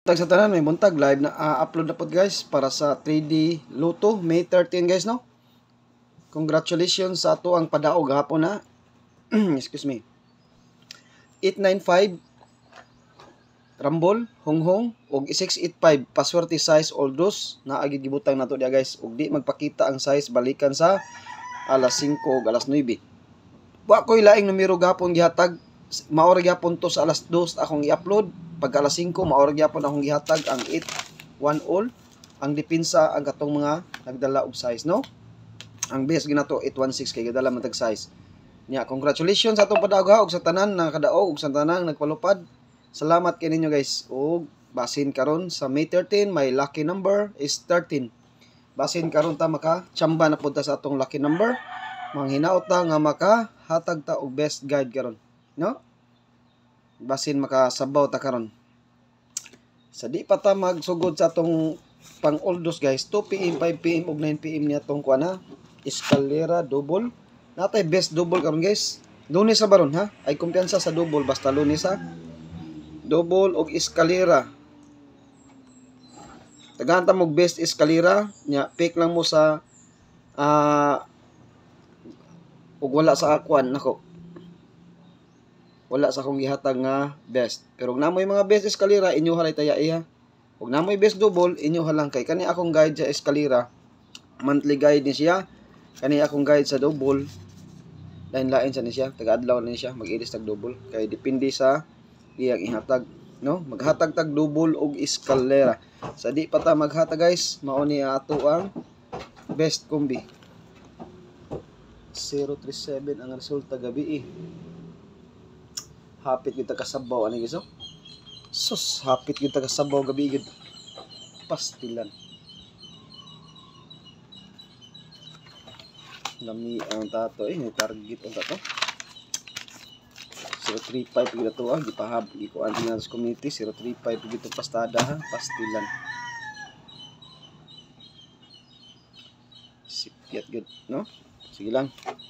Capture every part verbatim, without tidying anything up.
Tag sa tanan may buntag live na uh, upload na pod guys para sa three D Lotto May thirteen guys no. Congratulations sa ato ang padaog hapon na. Excuse me. eight nine five Rambol, Honghong og six eight five password size Oldos na agid gibutang nato dia guys ug di magpakita ang size balikan sa alas singko ug alas nuwebe. Wa koy laing numero gapon gihatag, maora gyapon to sa alas dos akong i-upload. Pag alas singko maora gyapon akong gihatag ang eight one all. Ang depensa ang katong mga nagdala og size no. Ang best ginato eight one six kay gadala man tag size. Nya congratulations sa atong padaog ha ug sa tanan na kadaog ug sa tanan nagpalupad. Salamat kay ninyo guys. Ug basin karon sa May thirteen my lucky number is thirteen. Basin karon ta maka chamba na pud ta sa atong lucky number. Manghinaot ta nga maka hatag ta og best guide karon, no? Basin makasabaw ta karon. Sa di pa ta magsugod sa atong pang Oldos guys, two P M, five P M ug nine P M niya tong kuan ha. Escalera double. Natay best double karon guys. Lunes sa baron ha. Ay kumpiyansa sa double basta Lunes ha. Double og escalera. Tagahan ta mo best escalera nya pick lang mo sa ah uh, ug wala sa akuan nako. Wala sa akong gihatag nga best. Pero kung namoy mga best escalera inyo halay taya iya. Kung namoy best double inyo halang kay kani akong guide sa escalera. Monthly guide ni siya. Kani akong guide sa double. Lain-lain sa ni siya. Taga-adlaw na ni siya mag-edit tag double kay depende sa iyang ihatag, no? Maghatag tag double og escalera. Sa di pa ta maghatag guys, mao ni ato ang best combi. zero three seven ang resulta gabi eh. Hapit kita kasabaw ani guys oh. Sus, hapit kita kasabaw gabi gid. Pastilan. Nami ang tato eh, may target ang tato. zero three five gid to ah, gipahab gikuan nga sa community zero three five gid pastada ha, pastilan. Sipiat gid, no? Sige lang.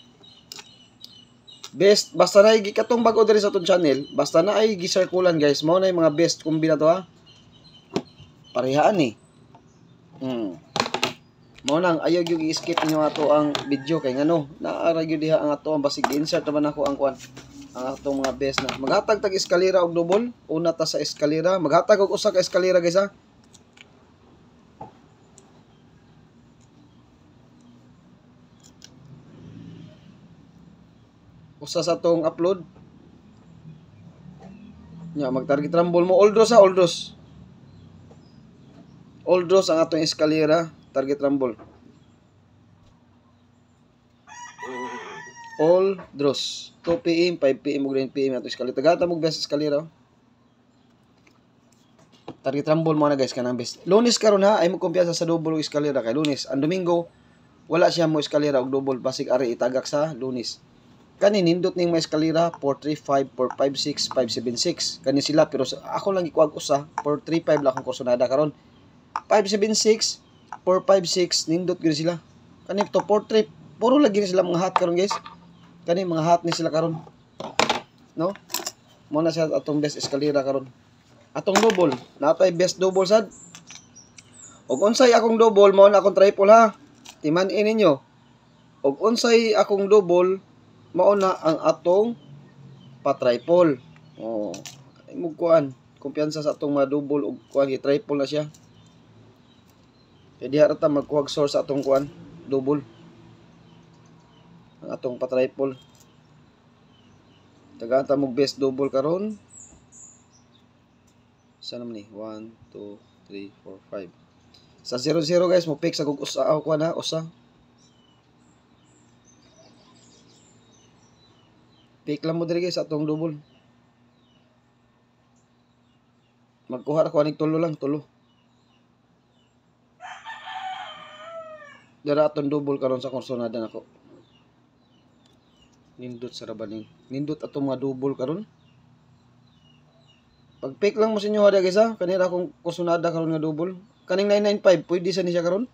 Best basta na ay katong bago diri sa atong channel, basta na ay gi-circulan guys, mao na yung mga best kombi na to ha. Parehaan eh. Hmm. Mao nang ayaw gyud i-skip ninyo ato ang video kay ngano, naara gyud diha ang ato ang basig insert naman ako ang kuan. Ang atong mga best na maghatag tag eskalera og double. Una ta sa eskalera, maghatag og usa ka eskalera guys ha. Usa sa atong upload nya mag-target rumble mo Oldos ha, Oldos. Oldos ang atong eskalera, target rumble. All draws two P M, five P M ug nine P M ato eskalera. Tagata mo best eskalera. Target rumble mo na guys kanang best. Lunes karon ha ay mo kumpiyansa sa double ug eskalera kay Lunes. Ang Domingo wala siya mo eskalera ug double basig ari itagak sa Lunes. Kani nindot ning mga eskalera four three five, four five six, five seven six. Kani sila pero ako lang gikuag usa four three five lang akong kursunada karon. five seven six, four five six nindot gyud sila. Kani to four three puro lagi sila mga hot karon guys. Kani mga hot ni sila karon. No? Mo na sa atong best eskalera karon. Atong double, natay best double sad. Og unsay akong double mao na akong triple ha. Timan-in ninyo. Og unsay akong double mao na ang atong pa-triple. Oh, ay mo kuan, kumpiyansa sa atong mga double og kuan gi-triple na siya. Kaya diha ra ta magkuhag source sa atong kuan, double. Ang atong pa-triple. Tagaan ta mo best double karon. Sa naman ni one, two, three, four, five. Sa zero zero guys, mo pick sa kung usa ako kuan ha, usa. Pick lang mo diri guys atong double. Magkuha ra ko anig tulo lang, tulo. Dara atong double karon sa kursonada nako. Nindot sa rabaning. Nindot atong mga double karon. Pag pick lang mo sa inyo ha guys ha, kanira akong kursonada karon nga double. Kaning nine nine five pwede sa ni siya karon.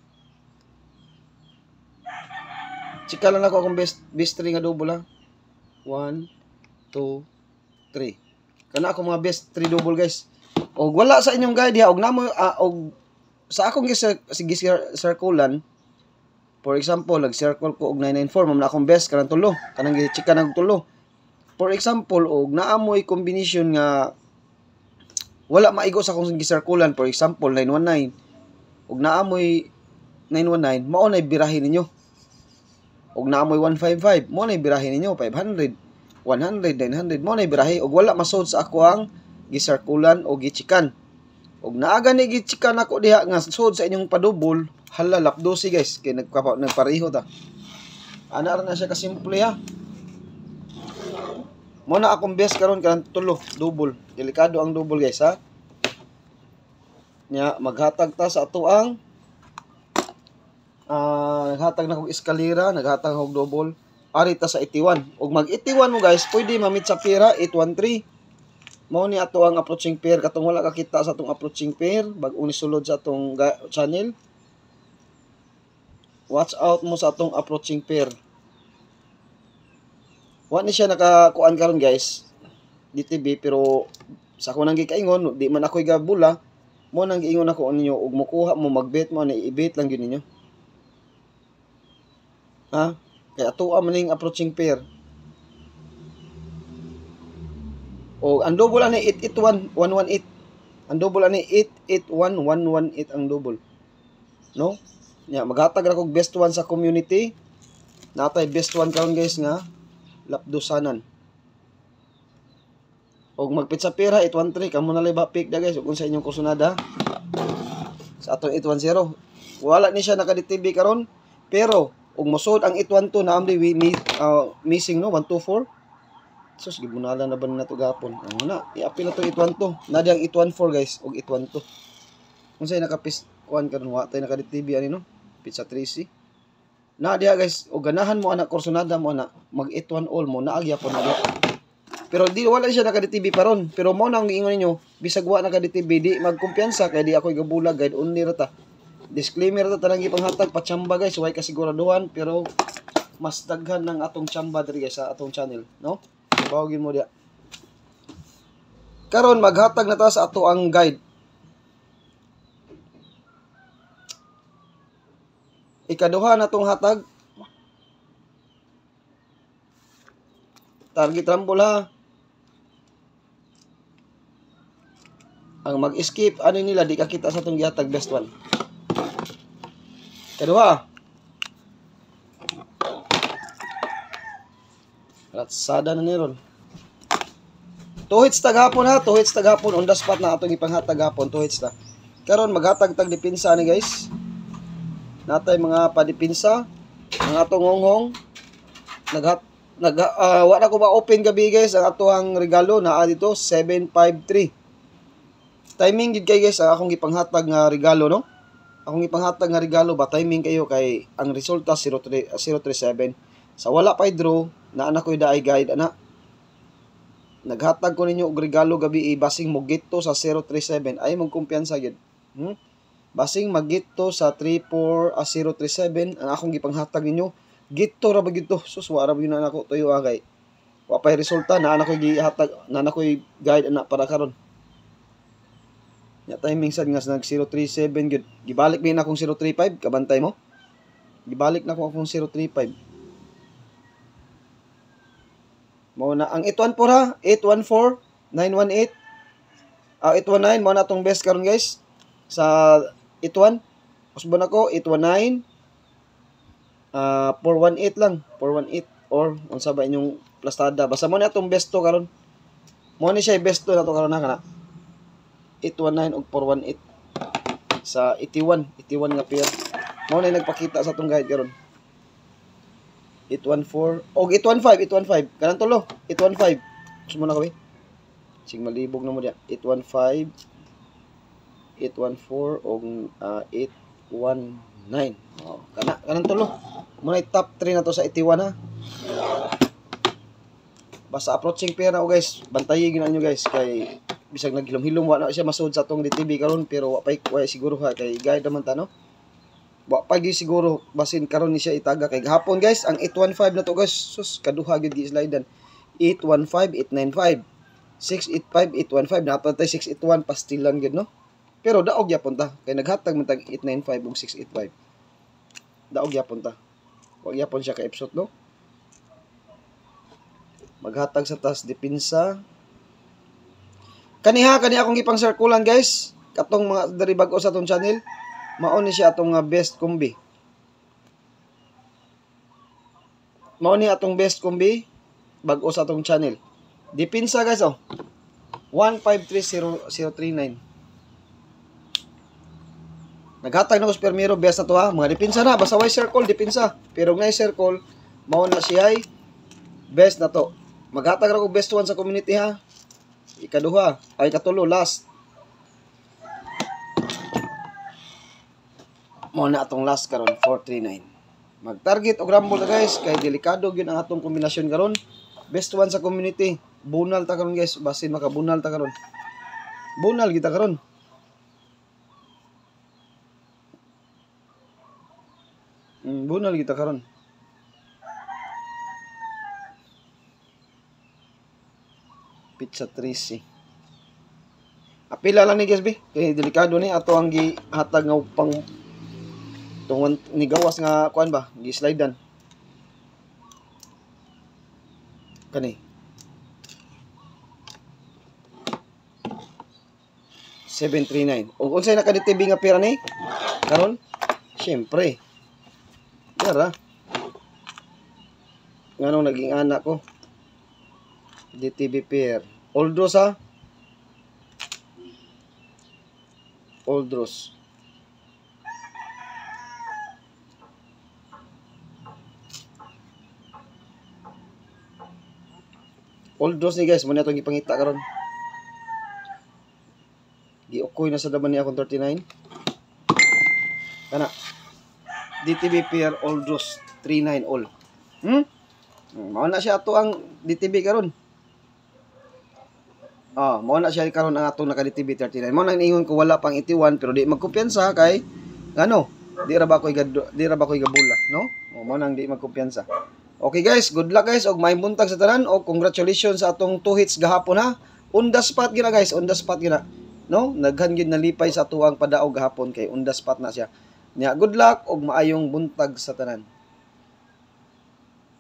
Chika lang ako akong best best three nga double ha. one, two, three. Kana ako mga best three double guys. Og wala sa inyong guide ha, og namo uh, og sa akong sige circulan, for example, nag-circle ko og nine nine four, mam na akong best kanang tulo, kanang gi-checka nag tulo. For example, og naamoy combination nga wala maigo sa akong gi-circulan, for example nine one nine, og naamoy nine one nine, mao nay birahin ninyo. Og naamoy one five five, mao nay birahin ninyo. Five hundred, one hundred, nine hundred, mao nay birahi. Og wala masod sa ako ang gisarkulan o gichikan. Og naaga ni gichikan ako diha nga sod sa inyong padubol, hala lapdosi guys, kay nagpapa nagpareho ta. Ana ra na siya ka simple ha. Mo na akong best karon kan tulo, double. Delikado ang double guys ha. Nya maghatag ta sa ato ang ah uh, naghatag na kog eskalera, naghatag og double. Ari ta sa eighty-one. Og mag eighty-one mo guys, pwede mamit sa pera eight one three. Mao ni ato ang approaching pair, katong wala kakita sa atong approaching pair bag-o ni sulod sa atong channel. Watch out mo sa atong approaching pair. Wa ni siya nakakuan karon guys, D T B, pero sa ako nang gikaingon, di man ako'y gabula, mo nang giingon ako ninyo ug mokuha mo magbet mo ni i-bet lang gyud ninyo. Ha? Kaya ato man ning approaching pair. O ang double ani eight eight one one one eight. Ang double ani eight eight one one one eight ang double. No? Nya maghatag ra kog best one sa community. Natay best one karon guys nga lapdosanan. Og magpitsa pera eight one three kamo na lay ba pick da guys ug sa inyong kursunada. Sa atong eight one zero. Wala ni siya naka-D T B karon, pero ug mosod ang eight one two na amdi uh, missing no one two four. Sus gibunalan na ba na to gapon. Ano na, i-apil na to eight one two. Na diyang eight one four guys og eight one two. Unsay nakapis kuan karon wa tay naka-D T B ani no? Pizza three C. Na diya guys, og ganahan mo anak kursunada mo na mag eight one all mo na agya po na diya. Pero di wala siya naka-D T B paron, pero mo nang giingon ninyo, bisag wa naka-D T B di magkumpiyansa kay di ako gabulag guide only ra ta. Disclaimer ta tanang ipanghatag patsamba guys, way kasiguraduhan pero mas daghan ng atong tsamba diri guys sa atong channel, no? Bawagin mo diya. Karon maghatag na ta sa ato ang guide. Ikaduha na tong hatag. Target rumble ha. Ang mag-skip ano nila di kakita sa atong gihatag best one. Kaduha. Latsada na niron. Two hits taghapon ha, two hits taghapon on the spot na atong ipanghatag hapon, two hits ta. Karon maghatag tag dipinsa ni guys. Natay mga padipinsa, ang atong honghong naghat nag uh, wala ko ba open gabi guys ang atong regalo naa dito seven five three. Timing gid kay guys ang akong ipanghatag nga regalo no. Akong ipanghatag nga regalo ba timing kayo kay ang resulta zero three seven. Sa wala pay draw na anak ko daay guide ana. Naghatag ko ninyo og regalo gabi basing mo get to sa zero three seven ay mong kumpiyansa gid. Hmm? Basing mag-get to sa three four zero three seven ang akong gipanghatag ninyo. Get to ra ba gid to? Sus wa ra ba yun na ako tuyo agay. Wa pay resulta na anak ko gihatag na anak ko guide ana para karon. Ya timing sad nga nag zero three seven gid. Gibalik mi na akong zero three five kabantay mo. Gibalik na ako akong zero three five. Mao na ang eight one four ha, eight one four nine one eight. Ah eight one nine mao na tong best karon guys. Sa eight one usbon ako eight one nine ah four one eight lang, four one eight or unsa ba inyong plastada. Basta mo na atong best to karon. Mo ni siya best to na to karon na kana. eight one nine ug four one eight sa eighty-one, eighty-one nga pair. Mo na nagpakita sa atong guide karon. eight one four og eight one five, eight one five kanang tulo eight one five sumo na kami sig malibog na mo dia eight one five eight one four og uh, eight one nine oh kana kanang tulo mo na top three na to sa eighty-one ha. Basta approaching pair na o guys, bantayi gina nyo guys kay bisag naghilom-hilom wa na siya masud sa atong D T V karon pero wa pay wa siguro ha kay guide naman ta no. Wa pa gyud siguro basin karon ni siya itaga kay gahapon guys ang eight one five na to guys sus kaduha gyud gi-slidean eight one five eight nine five six eight five, eight one five napad tay six eight one pastilan gid no. Pero daog gyapon ta kay naghatag man tag eight nine five ug six eight five. Daog gyapon ta. Wa gyapon siya ka epsot no. Maghatag sa tas depensa. Kaniha kani akong gipang circulan guys. Katong mga dari bag-o sa atong channel. Mao ni siya atong nga best kombi. Mao ni atong best kombi bag-o sa atong channel. Depensa guys oh. one five three zero zero three nine. Naghatag na ko sa permero best na to ha. Mga depensa na basta way circle depensa. Pero ngay circle mao na siya ay best na to. Maghatag ra ko best one sa community ha. Ikaduha ay katulo last. Mao na atong last karon four three nine. Mag-target og rumble na guys kay delikado gyud ang atong kombinasyon karon. Best one sa community. Bunal ta karon guys, basin makabunal ta karon. Bunal kita karon. Mm, bunal kita karon. Pizza Tracy. Apila lang ni guys bi. Kay delikado ni ato ang gihatag nga pang tungod ni gawas nga kuan ba, gi-slidean. Kani. seven three nine. O unsay naka-D T B nga pera ni? Karon? Syempre. Dara. Nganong naging anak ko? D T B pair. Oldros ha? Oldros. Oldros ni guys, muna itong ipangita karon. Giukoy na sa daman ni akong thirty-nine. Kana. D T B pair Oldros three nine all. Hmm? Mao na siya ato ang D T B karon. Ah, mao na siya karon ang atong naka D T B thirty-nine. Mao nang ingon ko wala pang eighty-one pero di magkumpiyansa kay ano, di ra ba koy di ra ba koy gabula, no? O mao nang di magkumpiyansa. Okay guys, good luck guys og may buntag sa tanan og congratulations sa atong two hits gahapon ha. On the spot gina guys, on the spot gina. No? Naghan gyud nalipay sa tuwang padaog gahapon kay on the spot na siya. Nya good luck og maayong buntag sa tanan.